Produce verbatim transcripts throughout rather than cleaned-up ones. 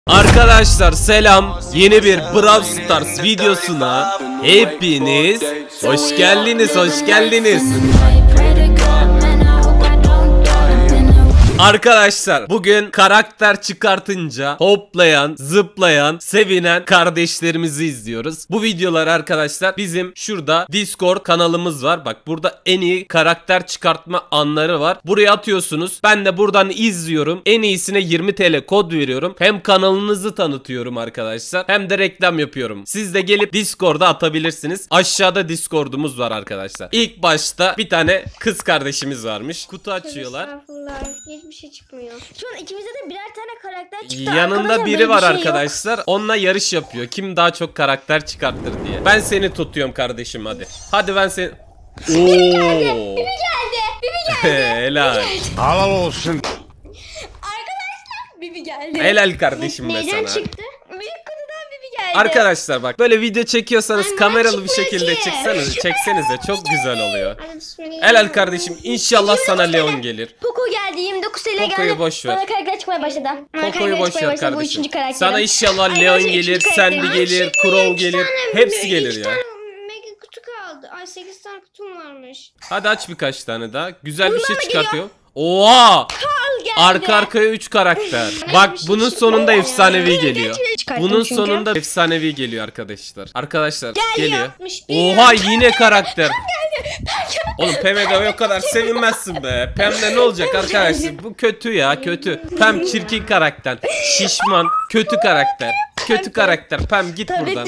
Arkadaşlar selam, yeni bir Brawl Stars videosuna hepiniz hoş geldiniz, hoş geldiniz. Arkadaşlar bugün karakter çıkartınca hoplayan, zıplayan, sevinen kardeşlerimizi izliyoruz. Bu videolar arkadaşlar bizim şurada Discord kanalımız var. Bak burada en iyi karakter çıkartma anları var. Buraya atıyorsunuz. Ben de buradan izliyorum. En iyisine yirmi TL kod veriyorum. Hem kanalınızı tanıtıyorum arkadaşlar, hem de reklam yapıyorum. Siz de gelip Discord'a atabilirsiniz. Aşağıda Discord'umuz var arkadaşlar. İlk başta bir tane kız kardeşimiz varmış. Kutu açıyorlar. Hiçbir şey çıkmıyor. Şu an ikimizde de birer tane karakter çıktı. Yanında biri var arkadaşlar. Onunla yarış yapıyor. Kim daha çok karakter çıkartır diye. Ben seni tutuyorum kardeşim hadi. Hadi ben seni... Bibi geldi. Bibi geldi. Bibi geldi. Helal. Halal olsun. Arkadaşlar Bibi geldi. Helal kardeşim be Neyden sana. çıktı? Büyük kutudan Bibi geldi. Arkadaşlar bak böyle video çekiyorsanız Ay, kameralı bir çıkmıyor şekilde ki. çeksenize, çeksenize çok güzel oluyor. Hadi bismillah. Helal kardeşim, inşallah sana Leon gelir. Poco geldi. yirmi dokuz TL geldi. Poco'yu boş ver. Bana karakter çıkmaya başladı. Bana Poco'yu karakter boş çıkmaya ver başladı. Bu kardeşim. üçüncü karakter. Sana inşallah Ay, Leon gerçi gelir, üçüncü Sandy karakterim. gelir, Ay, Crow iki gelir. tane Hepsi iki gelir ya. tane mega kutu kaldı. Ay sekiz tane kutum varmış. Hadi aç birkaç tane daha. Güzel bir şey Bunlar çıkartıyor. Oha! Al geldi. Arka arkaya üç karakter. Bak bunun sonunda efsanevi geliyor. Bunun sonunda efsanevi geliyor arkadaşlar. Arkadaşlar geliyor. Oha yine karakter. Oğlum Pem'e o kadar sevinmezsin be. Pem'de ne olacak arkadaşlar? Bu kötü ya, kötü. Pem çirkin karakter. Şişman, kötü karakter. Kötü karakter. Pem git buradan.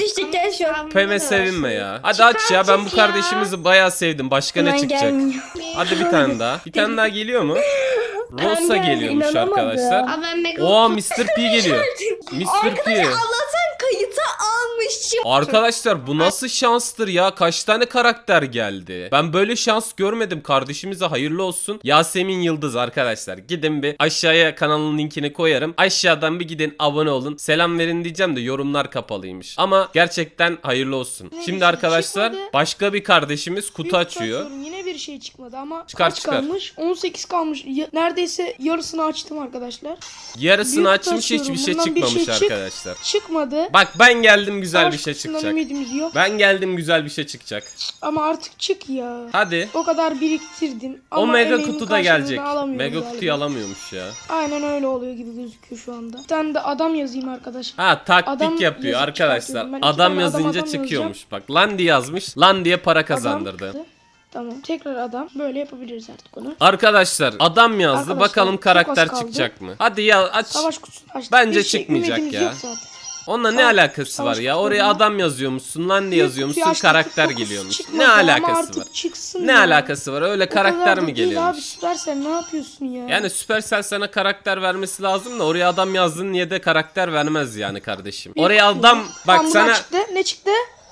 Pem'e sevinme ya. Hadi aç ya, ben bu kardeşimizi bayağı sevdim. Başka ne çıkacak? Hadi bir tane daha. Bir tane daha geliyor mu? Rosa geliyormuş arkadaşlar. Oha mister P geliyor. mister P. Allah'tan kayıta almışım. Arkadaşlar bu nasıl şanstır ya? Kaç tane karakter geldi? Ben böyle şans görmedim. Kardeşimize hayırlı olsun. Yasemin Yıldız arkadaşlar. Gidin bir aşağıya kanalın linkini koyarım. Aşağıdan bir gidin abone olun. Selam verin diyeceğim de yorumlar kapalıymış. Ama gerçekten hayırlı olsun. Ne Şimdi bir arkadaşlar çıkmadı. başka bir kardeşimiz kutu Büyük açıyor. açıyorum. Yine bir şey çıkmadı ama Çıkar, kaç çıkar. kalmış? on sekiz kalmış. Ya- neredeyse yarısını açtım arkadaşlar. Yarısını Büyük kutu açmış, hiçbir açıyorum. şey Bundan bir çıkmamış şey çık- arkadaşlar. Çıkmadı. Bak ben geldim, güzel Savaş bir şey kutusundan çıkacak. ümidimiz yok. Ben geldim, güzel bir şey çıkacak. Ama artık çık ya. Hadi. O kadar biriktirdim. O Ama mega emeğimin kutu da karşılığını gelecek. alamıyorum Mega galiba. kutuyu alamıyormuş ya. Aynen öyle oluyor gibi gözüküyor şu anda. Bir tane de adam yazayım arkadaş. Ha taktik Adam yapıyor yazıp arkadaşlar. çıkartıyorum. Ben iki Adam tane adam, yazınca adam çıkıyormuş. Bak lan diye yazmış. Lan diye para kazandırdı. Adam. Tamam. Tekrar adam. Böyle yapabiliriz artık onu. Arkadaşlar adam yazdı. Arkadaşlar, Bakalım çok karakter az kaldı. çıkacak mı? Hadi ya aç. Savaş kutusunu açtık. Bence Bir şey, çıkmayacak ümidimiz ya. yok zaten. Onunla ne Savaş- alakası savaş var ya? kutusu Oraya mu? adam yazıyormuşsun, lan diye Büyük yazıyormuşsun, kutuyu açtık, karakter kutusu geliyormuş. çıkmadı Ne ama alakası artık var? çıksın Ne ya. alakası var? Öyle O karakter kadar da mi değil geliyormuş? Abi Süpersel ne yapıyorsun ya? Yani Supercell sana karakter vermesi lazım da oraya adam yazdın niye de karakter vermez yani kardeşim. Büyük Oraya kutu. adam bak Tam buradan sana. çıktı. Ne çıktı?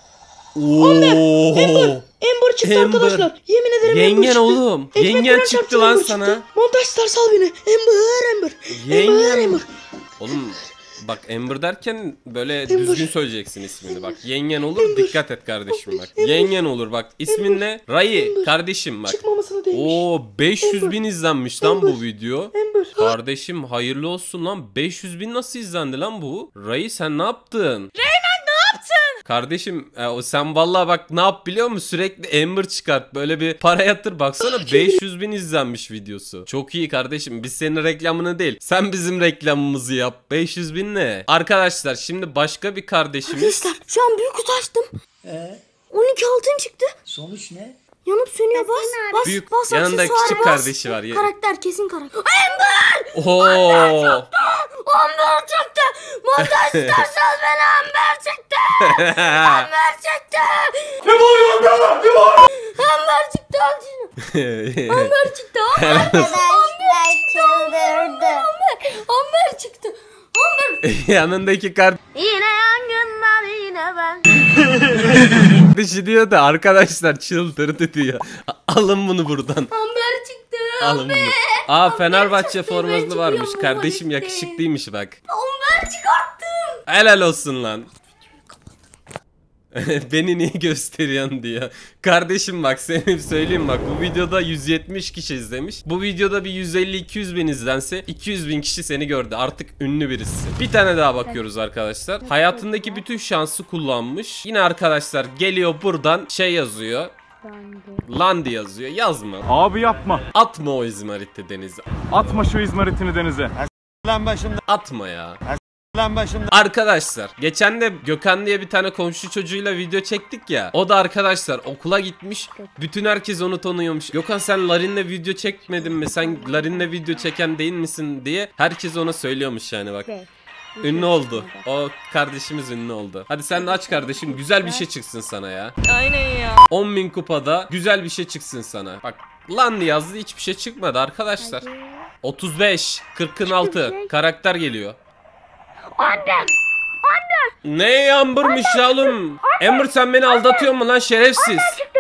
Ooo. Ember çıktı Ember. arkadaşlar. Yemin ederim Ember Yengen çıktı. oğlum. Ekmek Yengen Kur'an çıktı çarptı, lan Ember sana. çıktı. Montaj Star sal beni. Ember Ember. Ember Yengen. Ember. Oğlum bak Ember derken böyle Ember. düzgün söyleyeceksin ismini bak. Yengen olur, dikkat et kardeşim bak. Yengen olur bak. İsmin ne? Rayi kardeşim bak. Çıkmamasını değmiş. Oo beş yüz Ember. bin izlenmiş lan Ember. bu video. Ember. Kardeşim hayırlı olsun lan. beş yüz bin nasıl izlendi lan bu? Rayi sen ne yaptın? Reymen ne yaptın? Kardeşim e, o sen vallahi bak ne yap biliyor musun? Sürekli Ember çıkart. Böyle bir para yatır baksana. beş yüz bin izlenmiş videosu. Çok iyi kardeşim. Biz senin reklamını değil. Sen bizim reklamımızı yap. beş yüz bin ne? Arkadaşlar şimdi başka bir kardeşimiz. Arkadaşlar şu an büyük kutu açtım. Ee, on iki altın çıktı. sonuç ne? Yanıp sönüyor bas. Bas Büyük- bas yanında aksesuara küçük bas. kardeşi var ya. Karakter kesin karakter. Oo. Amber çıktı. Montaj istersen beni Amber çıktı. Amber çıktı. Ne bağırıyorsun be? Ne bağırıyorsun? Amber çıktı. Al şunu. Amber çıktı. Amber. Arkadaşlar çıldırdı. Amber. Amber çıktı. Amber. Yanındaki kardeşi Yine yangınlar yine ben. diyor da arkadaşlar çıldırdı diyor. Alın bunu buradan. Amber çıktı. Alın bunu. Aa Fenerbahçe çıktı, forması ben varmış. çıkıyorum Kardeşim tuvalette. yakışıklıymış bak. Amber çıkarttım. Helal olsun lan. Beni niye gösteriyorsun diyor. Kardeşim bak seni söyleyeyim bak, bu videoda yüz yetmiş kişi izlemiş. Bu videoda bir yüz elli iki yüz bin izlense iki yüz bin kişi seni gördü. Artık ünlü birisi. Bir tane daha bakıyoruz arkadaşlar. Hayatındaki bütün şansı kullanmış. Yine arkadaşlar geliyor buradan şey yazıyor. Landi yazıyor. Yazma. Abi yapma. Atma o izmariti denize. Atma şu izmaritini denize. Lan başımda. Atma ya. Lan başımda. Arkadaşlar geçen de Gökhan diye bir tane komşu çocuğuyla video çektik ya. O da arkadaşlar okula gitmiş. Bütün herkes onu tanıyormuş. Gökhan sen Larin'le video çekmedin mi? Sen Larin'le video çeken değil misin diye herkes ona söylüyormuş yani bak. Ünlü oldu. O kardeşimiz ünlü oldu. Hadi sen de aç kardeşim. Güzel bir şey çıksın sana ya. Aynen ya. on bin kupada güzel bir şey çıksın sana. Bak lan yazdı, hiçbir şey çıkmadı arkadaşlar. otuz beş, kırkın altı karakter geliyor. Annem. Ne Amber'mış ya oğlum? Amber sen beni aldatıyor mu lan şerefsiz?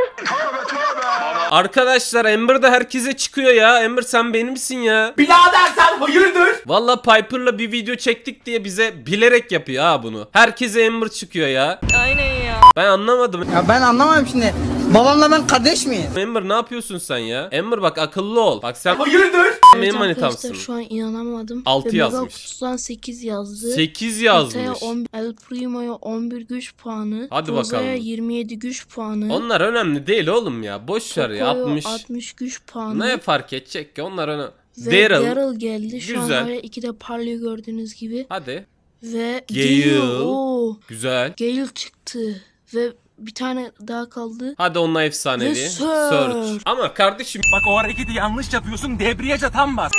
Arkadaşlar Amber da herkese çıkıyor ya. Amber sen benimsin ya. Birader sen hayırdır? Valla Piper'la bir video çektik diye bize bilerek yapıyor ha bunu. Herkese Amber çıkıyor ya. Aynen ya. Ben anlamadım. Ya ben anlamadım şimdi. Babamla ben kardeş miyim? Amber ne yapıyorsun sen ya? Amber bak akıllı ol. Bak sen Hayırdır? benim manitamsın. Şu an inanamadım. altı Ve yazmış. Mega Kutu'dan sekiz yazdı. sekiz Nita'ya yazmış. on, El Primo'ya on bir güç puanı. Hadi Roza'ya bakalım. yirmi yedi güç puanı. Onlar önemli değil oğlum ya. Boş ver ya. Poco'ya altmış. altmış güç puanı. Ne fark edecek ki? Onlar önemli. Ve Daryl. Daryl geldi. Şu Güzel. an hala iki de parlıyor gördüğünüz gibi. Hadi. Ve Gale. Gale. Oo, Güzel. Gale çıktı. Ve bir tane daha kaldı. Hadi onunla efsanevi. Ve Surge. Surge. Ama kardeşim Bak o hareketi yanlış yapıyorsun. Debriyaja tam bas.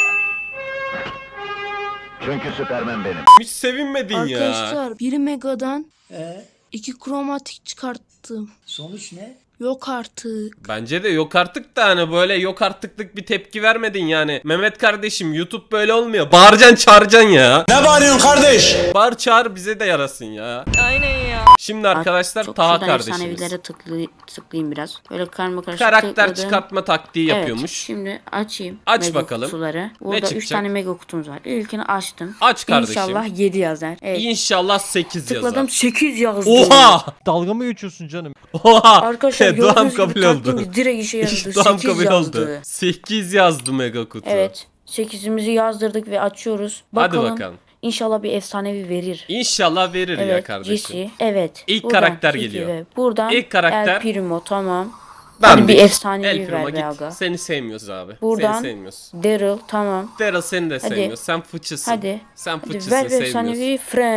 Çünkü Süpermen benim. hiç sevinmedin ya. Arkadaşlar bir Mega'dan Ee, iki kromatik çıkarttım. sonuç ne? Yok artık. Bence de yok artık da hani böyle yok artıklık bir tepki vermedin yani. Mehmet kardeşim YouTube böyle olmuyor. Bağıracaksın çağıracaksın ya. Ne bağırıyorsun kardeş? Bağır çağır bize de yarasın ya. Aynen ya. Şimdi arkadaşlar Çok Taha şuradan kardeşimiz. efsanevilere tıklı, tıklayayım biraz. Böyle karma karışık Karakter tıkladım. çıkartma taktiği Evet, yapıyormuş. şimdi açayım. Aç mega bakalım. Kutuları. Burada üç çıkacak? tane mega kutumuz var. İlkini açtım. Aç kardeşim. İnşallah yedi yazar. Evet. İnşallah sekiz Tıkladım yazar. sekiz yazdı. Oha! Dalga mı geçiyorsun canım? Oha! Arkadaşlar Doğam gördüğünüz kabul gibi oldu. taktiğimiz direkt işe yaradı. İşte Doğam sekiz kabul yazdı. oldu. sekiz yazdı mega kutu. Evet. sekizimizi yazdırdık ve açıyoruz. Hadi Bakalım. bakalım. İnşallah bir efsanevi verir. İnşallah verir ya Evet, kardeşim. Jesse. Evet. İlk Buradan karakter Jesse geliyor. ve buradan İlk karakter- El Primo, tamam. Ben Hadi bir efsanevi El Primo ver be git. aga. Seni sevmiyoruz abi. Buradan- Seni sevmiyoruz. Daryl, tamam. Daryl seni de Hadi. sevmiyoruz. Sen fıçısın. Hadi. Sen Hadi fıçısın, ver bir sevmiyorsun. efsanevi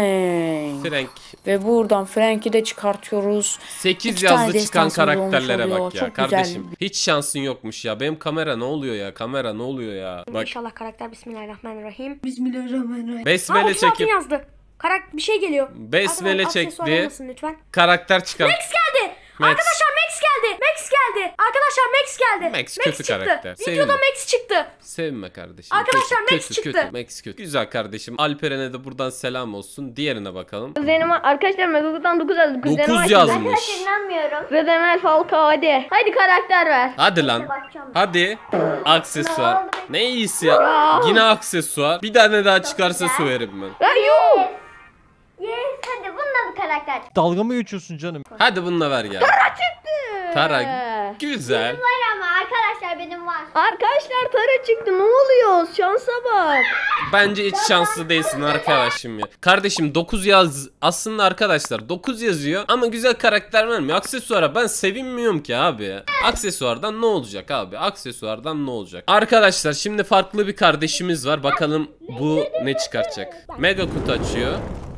Frank. Frank. Ve buradan Frank'i de çıkartıyoruz. sekiz İki tane yazdı çıkan destansımız olmuş karakterlere oluyor. bak ya Çok güzel. kardeşim. Hiç şansın yokmuş ya. Benim kamera ne oluyor ya? Kamera ne oluyor ya? Bak İnşallah karakter bismillahirrahmanirrahim. Bismillahirrahmanirrahim. Aa, besmele otuz altın çekip yazdı. Karak bir şey geliyor. besmele Arkadaşlar, aksesuar çekti. olmasın lütfen. Karakter çıkan. Max geldi. Max. Arkadaşlar Max geldi. Max geldi. Arkadaşlar Max geldi. Max kötü çıktı. karakter. Videoda Sevdim. Max çıktı. Sevme kardeşim. Arkadaşlar, kötü, Max kötü, çıktı. Kötü. Max kötü. Güzel kardeşim. Alperen'e de buradan selam olsun. Diğerine bakalım. Kuzenime arkadaşlar Megakutu'dan dokuz yazdı. Kuzenime dokuz açtı. yazmış. İnanmıyorum. Redemel Falcao hadi. Hadi karakter ver. Hadi lan. Hadi. Aksesuar. Ne iyisi ya. Yine aksesuar. Bir tane daha çıkarsa söverim ben. Ya yok. Yes, hadi bununla bir karakter. Dalga mı geçiyorsun canım? Hadi bununla ver ya. Tara çıktı. Tara. Güzel. Var ama arkadaşlar benim var. Arkadaşlar Tara çıktı. Ne oluyor? Şansa bak. Bence hiç şanslı değilsin arkadaşım ya. Kardeşim dokuz yaz. Aslında arkadaşlar dokuz yazıyor ama güzel karakter vermiyor. Aksesuara ben sevinmiyorum ki abi. Aksesuardan ne olacak abi? Aksesuardan ne olacak? Arkadaşlar şimdi farklı bir kardeşimiz var. Bakalım bu ne çıkartacak? Mega kutu açıyor.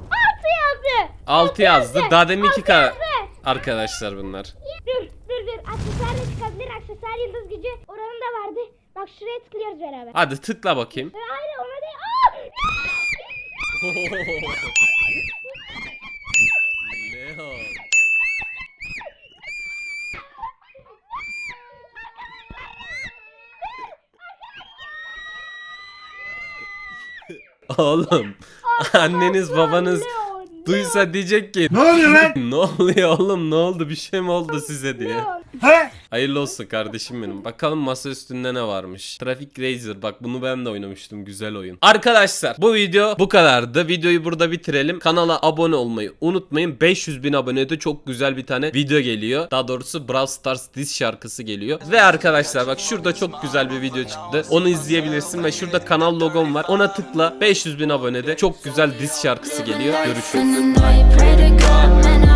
altı yazdı. Daha deminki kar arkadaşlar bunlar. Dur dur dur. Aksesuar da çıkabilir. Aksesuar yıldız gücü oranı da vardı. Bak şuraya tıklıyoruz beraber. Hadi tıkla bakayım. Hayır ona değil. Leon. Oğlum anneniz babanız duysa diyecek ki Ne oluyor lan? ne oluyor oğlum, ne oldu, bir şey mi oldu size diye. He? Hayırlı olsun kardeşim benim. Bakalım masa üstünde ne varmış. Traffic Racer, bak bunu ben de oynamıştım, güzel oyun. Arkadaşlar bu video bu kadardı. Videoyu burada bitirelim. Kanala abone olmayı unutmayın. beş yüz bin abonede çok güzel bir tane video geliyor. Daha doğrusu Brawl Stars diz şarkısı geliyor. Ve arkadaşlar bak şurada çok güzel bir video çıktı. Onu izleyebilirsin ve şurada kanal logom var. Ona tıkla. beş yüz bin abonede çok güzel diz şarkısı geliyor. Görüşürüz.